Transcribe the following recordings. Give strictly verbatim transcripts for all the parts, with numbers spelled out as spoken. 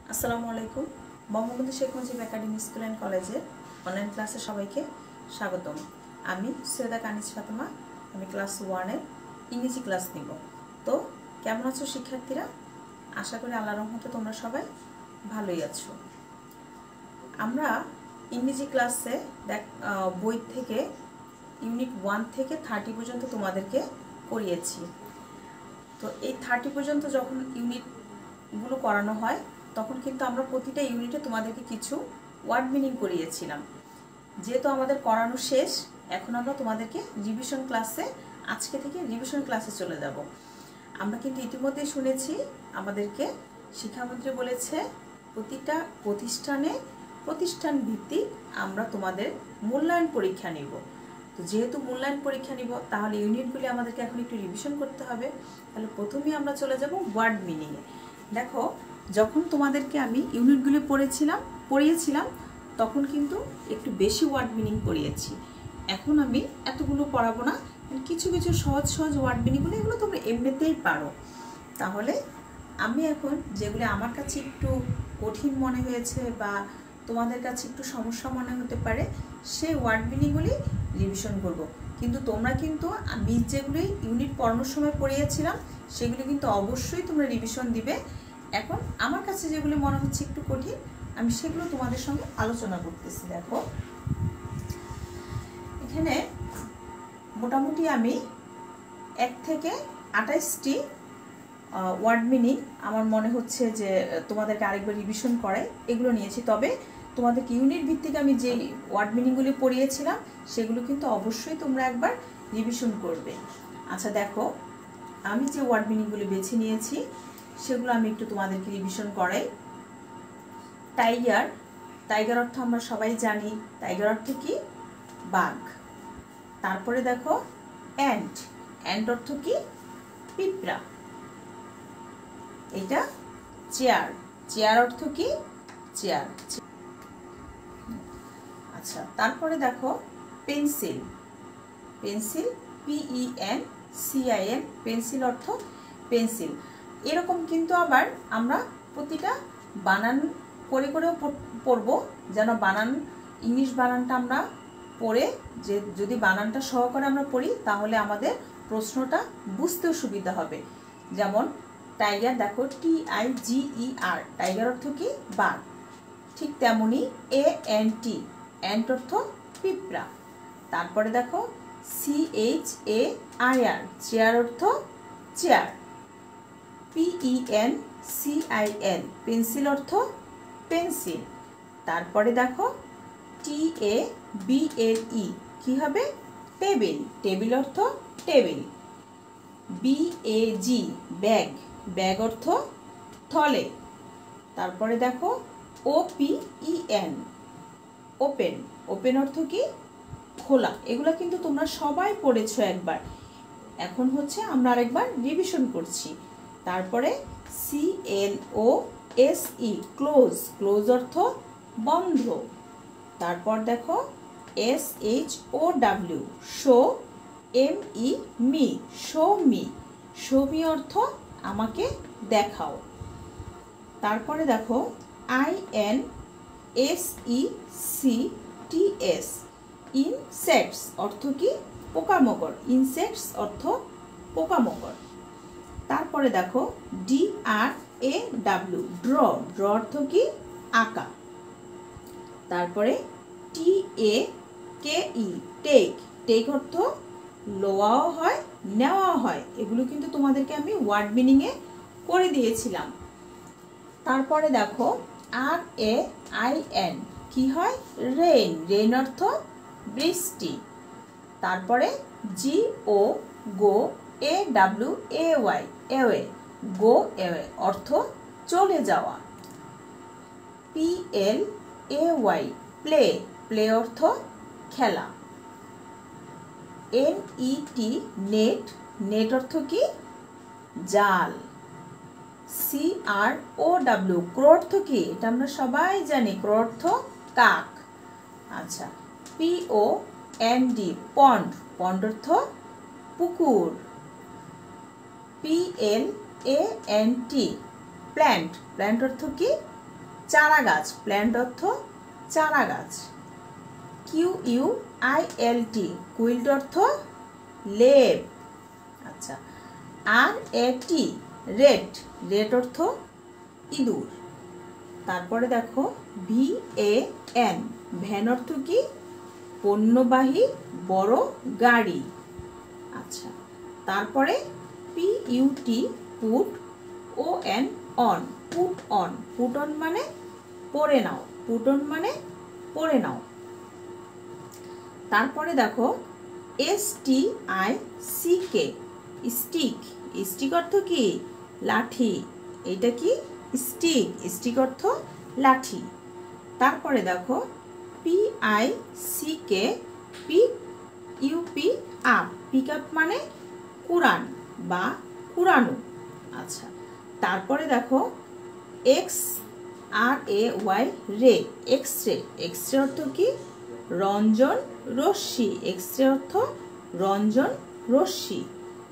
আসসালামু আলাইকুম। Bangabandhu Sheikh Mujib academy school and কলেজে অনলাইন ক্লাসে সবাইকে স্বাগতম। আমি সৈয়দা কানিজ ফাতেমা। আমি ক্লাস ওয়ানের ইংরেজি ক্লাস নিব। তো কেমন আছো শিক্ষার্থীরা? আশা করি আল্লাহর রহমতে তোমরা সবাই ভালোই আছো। আমরা ইংরেজি ক্লাসে দেখ বই থেকে ইউনিট ওয়ান থেকে থার্টি পর্যন্ত তোমাদেরকে করিয়েছি। তো এই থার্টি পর্যন্ত যখন ইউনিটগুলো করানো হয় তখন কিন্তু আমরা প্রতিটা ইউনিটে তোমাদেরকে কিছু ওয়ার্ড মিনিং করিয়েছিলাম। যেহেতু আমাদের করানো শেষ, এখন আমরা তোমাদেরকে রিভিশন ক্লাসে আজকে থেকে রিভিশন ক্লাসে চলে যাব। আমরা কিন্তু ইতিমধ্যেই শুনেছি আমাদেরকে শিক্ষামন্ত্রী বলেছে প্রতিটা প্রতিষ্ঠানে প্রতিষ্ঠান ভিত্তিক আমরা তোমাদের মূল্যায়ন পরীক্ষা নিব। তো যেহেতু মূল্যায়ন পরীক্ষা নিব তাহলে ইউনিটগুলি আমাদেরকে এখন একটু রিভিশন করতে হবে। তাহলে প্রথমেই আমরা চলে যাব ওয়ার্ড মিনিংয়ে। দেখো, যখন তোমাদেরকে আমি ইউনিটগুলি পড়েছিলাম পড়িয়েছিলাম তখন কিন্তু একটু বেশি ওয়ার্ড মিনিং পড়িয়েছি। এখন আমি এতগুলো পড়াবো না, কিছু কিছু সহজ সহজ ওয়ার্ড মিনিংগুলো এগুলো তোমরা এমনিতেই পারো। তাহলে আমি এখন যেগুলি আমার কাছে একটু কঠিন মনে হয়েছে বা তোমাদের কাছে একটু সমস্যা মনে হতে পারে সেই ওয়ার্ড মিনিংগুলি রিভিশন করব। কিন্তু তোমরা কিন্তু আমি যেগুলি ইউনিট পড়ানোর সময় পড়িয়েছিলাম সেগুলি কিন্তু অবশ্যই তোমরা রিভিশন দিবে। এখন আমার কাছে যেগুলো মনে হচ্ছে একটু কঠিন আমি সেগুলো তোমাদের সঙ্গে আলোচনা করতেছি। দেখো, এখানে মোটামুটি আমি এক থেকে আঠাইশটি ওয়ার্ড মিনিং আমার মনে হচ্ছে যে তোমাদেরকে আরেকবার রিভিশন করাই এগুলো নিয়েছি। তবে তোমাদেরকে ইউনিট ভিত্তিক আমি যে ওয়ার্ড মিনিংগুলি পড়িয়েছিলাম সেগুলো কিন্তু অবশ্যই তোমরা একবার রিভিশন করবে। আচ্ছা দেখো, আমি যে ওয়ার্ড মিনিংগুলি বেছে নিয়েছি সেগুলো আমি একটু তোমাদেরকে রিভিশন করাই। টাইগার, টাইগার অর্থ আমরা সবাই জানি। টাইগার অর্থ কি? বাঘ। তারপরে দেখো অ্যান্ট, অ্যান্ট অর্থ কি? পিঁপড়া। এটা চেয়ার, চেয়ার অর্থ কি? চেয়ার। আচ্ছা, তারপরে দেখো pencil, pencil P E N C I N, pencil অর্থ পেন্সিল। এরকম কিন্তু আবার আমরা প্রতিটা বানান করে করেও পড়ব, যেন বানান ইংলিশ বানানটা আমরা পড়ে যে যদি বানানটা সহকারে আমরা পড়ি তাহলে আমাদের প্রশ্নটা বুঝতেও সুবিধা হবে। যেমন টাইগার, দেখো T I G E R, tiger অর্থ কি? বাঘ। ঠিক তেমনি এ এন টি, অ্যান্ট অর্থ পিঁপড়া। তারপরে দেখো C H A I R, chair অর্থ chair. P E N C I L, pencil অর্থ পেন্সিল। তারপরে দেখো T A B L E, কি হবে? টেবিল, টেবিল অর্থ table. B A G, bag, bag অর্থ থলে। তারপরে দেখো O P E N, open, open অর্থ কি? খোলা। এগুলো কিন্তু তোমরা সবাই পড়েছো একবার, এখন হচ্ছে আমরা আরেকবার রিভিশন করছি। তারপরে C L O S E, close, close অর্থ বন্ধ। তারপর দেখো S H O W, show, M E me, show me, show me অর্থ আমাকে দেখাও। তারপরে দেখো I N S E C T S, insects অর্থ কি? পোকামাকড়, ইনসেক্টস অর্থ পোকামাকড়। তারপরে দেখো D R A W, draw, draw অর্থ কি? আঁকা। তারপরে টি এ কে ই, টেক, টেক অর্থ লওয়াও হয় নেওয়াও হয়। এগুলো কিন্তু তোমাদেরকে আমি ওয়ার্ড মিনিংয়ে করে দিয়েছিলাম। তারপরে দেখো আর এ আই এন, কি হয়? রেইন, রেইন অর্থ বৃষ্টি। তারপরে G O, go, A W A Y, away, go away অর্থ চলে যাওয়া। P L A Y, play, play অর্থ খেলা। N E T, net, net অর্থ কি? জাল। সি আর ও ডাব্লিউ, ক্রো অর্থ কি? এটা আমরা সবাই জানি, ক্রো অর্থ কাক। আচ্ছা, P O N D, pond, pond অর্থ পুকুর। P L A N T, plant, plant অর্থ কি? চারা গাছ, প্ল্যান্ট অর্থ চারা গাছ। Q U I L T, quilt অর্থ লেপ। আচ্ছা, আর এ টি, রেট, রেট অর্থ ইঁদুর। তারপরে দেখো ভি এ এন, ভ্যান অর্থ কি? পণ্যবাহী বড় গাড়ি। আচ্ছা, তারপরে P U T, put, O N, on, put on, put on মানে পরে নাও, পুট অন মানে পরে নাও। তারপরে দেখো S T I C K, stick, stick অর্থ কি? লাঠি। এটা কি? স্টিক, স্টিক অর্থ লাঠি। তারপরে দেখো P I C K, pick U P up, pick up মানে কুরান বা কুরানো। আচ্ছা, তারপরে দেখো X R A Y, ray, X ray, X ray অর্থ কি? রঞ্জন রশ্মি, এক্স রে অর্থ রঞ্জন রশ্মি।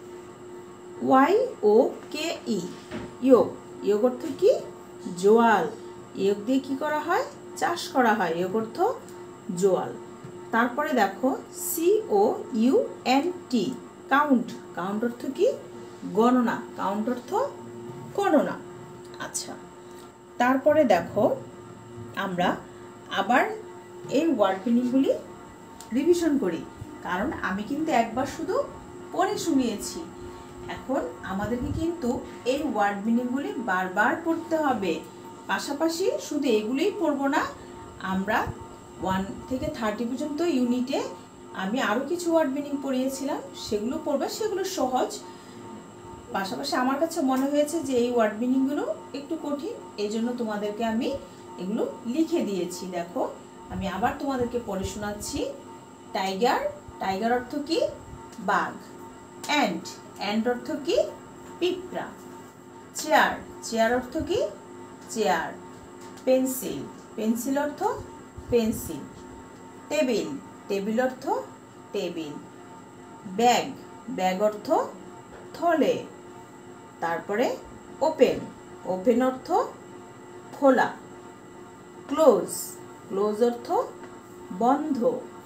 Y O K E, yoke, yoke অর্থ কি? জোয়াল, ইয়োগ দিয়ে কি করা হয়? চাষ করা হয়, ইয়োগ অর্থ জোয়াল। তারপরে দেখো C O U N T, count, count অর্থ কি? গণনা, কাউন্ট অর্থ গণনা। আচ্ছা, তারপরে দেখো আমরা আবার এই ওয়ার্ড মিনিংগুলি রিভিশন করি, কারণ আমি কিন্তু একবার শুধু পড়ে শুনিয়েছি। এখন আমাদেরকে কিন্তু এই ওয়ার্ড মিনিংগুলি বারবার পড়তে হবে। পাশাপাশি শুধু এগুলোই পড়বো না, আমরা ওয়ান থেকে থার্টি পর্যন্ত ইউনিটে আমি আরও কিছু ওয়ার্ড মিনিং পড়িয়েছিলাম, সেগুলো পড়বে, সেগুলো সহজ। পাশাপাশি আমার কাছে মনে হয়েছে যে এই ওয়ার্ড মিনিংগুলো একটু কঠিন, এই জন্য তোমাদেরকে আমি এগুলো লিখে দিয়েছি। দেখো আমি আবার তোমাদেরকে পড়ে শোনাচ্ছি। টাইগার, টাইগার অর্থ কি? বাঘ। অ্যান্ট, অ্যান্ট অর্থ কি? পিঁপড়া। চেয়ার, চেয়ার অর্থ কি? চেয়ার। পেন্সিল, পেন্সিল অর্থ পেন্সিল। টেবিল, টেবিল অর্থ টেবিল। ব্যাগ, ব্যাগ অর্থ থলে। তারপরে ওপেন, ওপেন অর্থ খোলা। ক্লোজ, ক্লোজ অর্থ বন্ধ।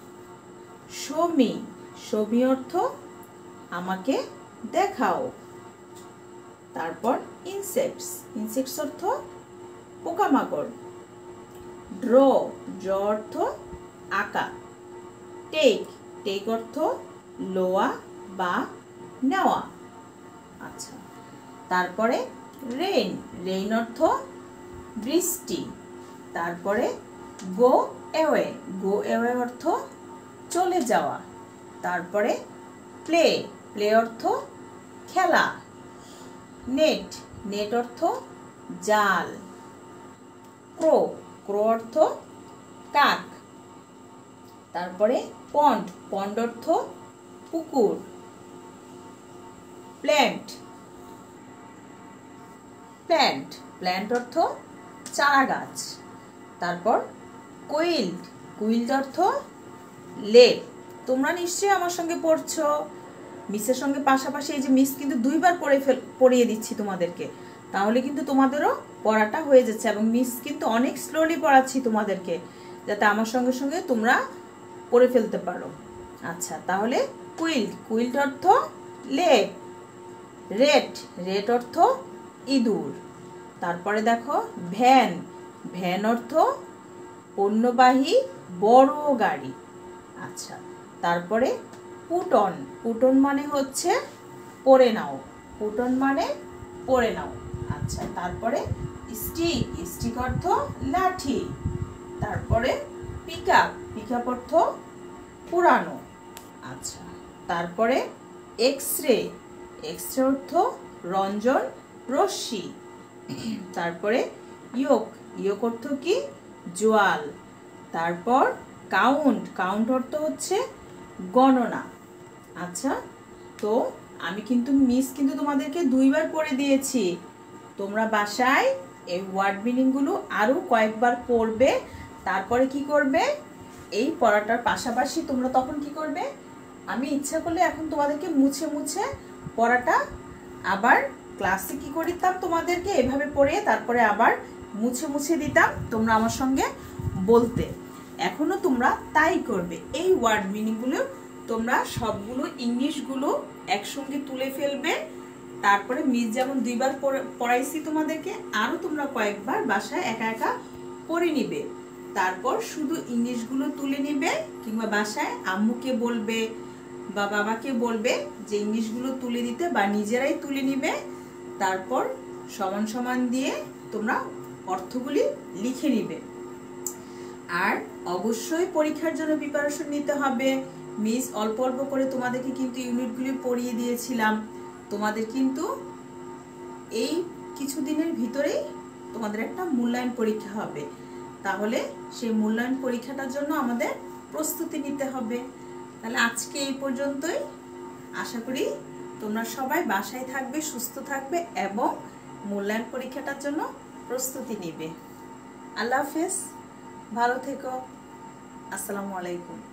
শো মি, শো মি অর্থ আমাকে দেখাও। তারপর ইনসেক্টস, ইনসেক্টস অর্থ পোকামাকড়। ড্র, ড্র অর্থ আঁকা। টেক, টেক অর্থ লোয়া বা নেওয়া। আচ্ছা, তারপরে রেইন, রেইন অর্থ বৃষ্টি। তারপরে গো অ্যাওয়ে, গো অ্যাওয়ে অর্থ চলে যাওয়া। তারপরে প্লে, প্লে অর্থ খেলা। নেট, নেট অর্থ জাল। ক্রো, ক্রো অর্থ কাক। তারপরে পন্ড, পন্ড অর্থ পুকুর। প্ল্যান্ট, প্ল্যান্ট, প্ল্যান্ট অর্থ চারা গাছ। তারপর কুইল্ট, কুইল্ট অর্থ লেপ। তোমরা নিশ্চয়ই আমার সঙ্গে পড়ছো, মিসের সঙ্গে পাশাপাশি এই যে মিস কিন্তু দুইবার পড়ে ফেল পড়িয়ে দিচ্ছি তোমাদেরকে, তাহলে কিন্তু তোমাদেরও পড়াটা হয়ে যাচ্ছে। এবং মিস কিন্তু অনেক স্লোলি পড়াচ্ছি তোমাদেরকে, যাতে আমার সঙ্গে সঙ্গে তোমরা পড়ে ফেলতে পারো। আচ্ছা, তাহলে কুইল্ট, কুইল্ট অর্থ লেপ। রেট, রেট অর্থ ইঁদুর। তারপরে দেখো ভ্যান, ভ্যান অর্থ পণ্যবাহী বড় গাড়ি। আচ্ছা, তারপরে পুটন, পুটন মানে হচ্ছে পরে নাও, পুটন মানে পরে নাও। আচ্ছা, তারপরে স্টিক, স্টিক অর্থ লাঠি। তারপরে পিকআপ, পিকআপ অর্থ পুরানো। আচ্ছা, তারপরে এক্স রে, এক্স রে অর্থ রঞ্জন রশ্মি। তারপরে ইয়োক, ইয়োক অর্থ কি? জোয়াল। তারপর কাউন্ট, কাউন্ট অর্থ হচ্ছে গণনা। আচ্ছা, তো আমি কিন্তু মিস কিন্তু তোমাদেরকে দুইবার পড়ে দিয়েছি, তোমরা বাসায় এই ওয়ার্ড মিনিংগুলো আরও কয়েকবার পড়বে। তারপরে কি করবে, এই পড়াটার পাশাপাশি তোমরা তখন কি করবে, আমি ইচ্ছা করলে এখন তোমাদেরকে মুছে মুছে পড়াটা আবার ক্লাসে কি করতাম তোমাদেরকে এভাবে পড়ে তারপরে আবার মুছে মুছে দিতাম, তোমরা আমার সঙ্গে বলতে। এখনো তোমরা তাই করবে। এই ওয়ার্ড মিনিংগুলো তোমরা সবগুলো ইংলিশগুলো একসঙ্গে তুলে ফেলবে। তারপরে মিস যেমন দুইবার পড়াইছি তোমাদেরকে, আরও তোমরা কয়েকবার বাসায় একা একা পড়ে নিবে। তারপর শুধু ইংলিশগুলো তুলে নিবে, কিংবা বাসায় আম্মুকে বলবে বা বাবাকে বলবে যে ইংলিশগুলো তুলে দিতে, বা নিজেরাই তুলে নিবে। তারপর সমান সমান দিয়ে তোমরা অর্থগুলি লিখে নিবে। আর অবশ্যই পরীক্ষার জন্য প্রিপারেশন নিতে হবে। মিস অল্প অল্প করে তোমাদেরকে কিন্তু ইউনিটগুলি পড়িয়ে দিয়েছিলাম। তোমাদের কিন্তু এই কিছুদিনের ভিতরেই তোমাদের একটা মূল্যায়ন পরীক্ষা হবে। তাহলে সেই মূল্যায়ন পরীক্ষাটার জন্য আমাদের প্রস্তুতি নিতে হবে। তাহলে আজকে এই পর্যন্তই। আশা করি তোমরা সবাই বাসায় থাকবে, সুস্থ থাকবে এবং মূল্যায়ন পরীক্ষাটার জন্য প্রস্তুতি নিবে। আল্লাহ হাফেজ, ভালো থেকো। আসসালামু আলাইকুম।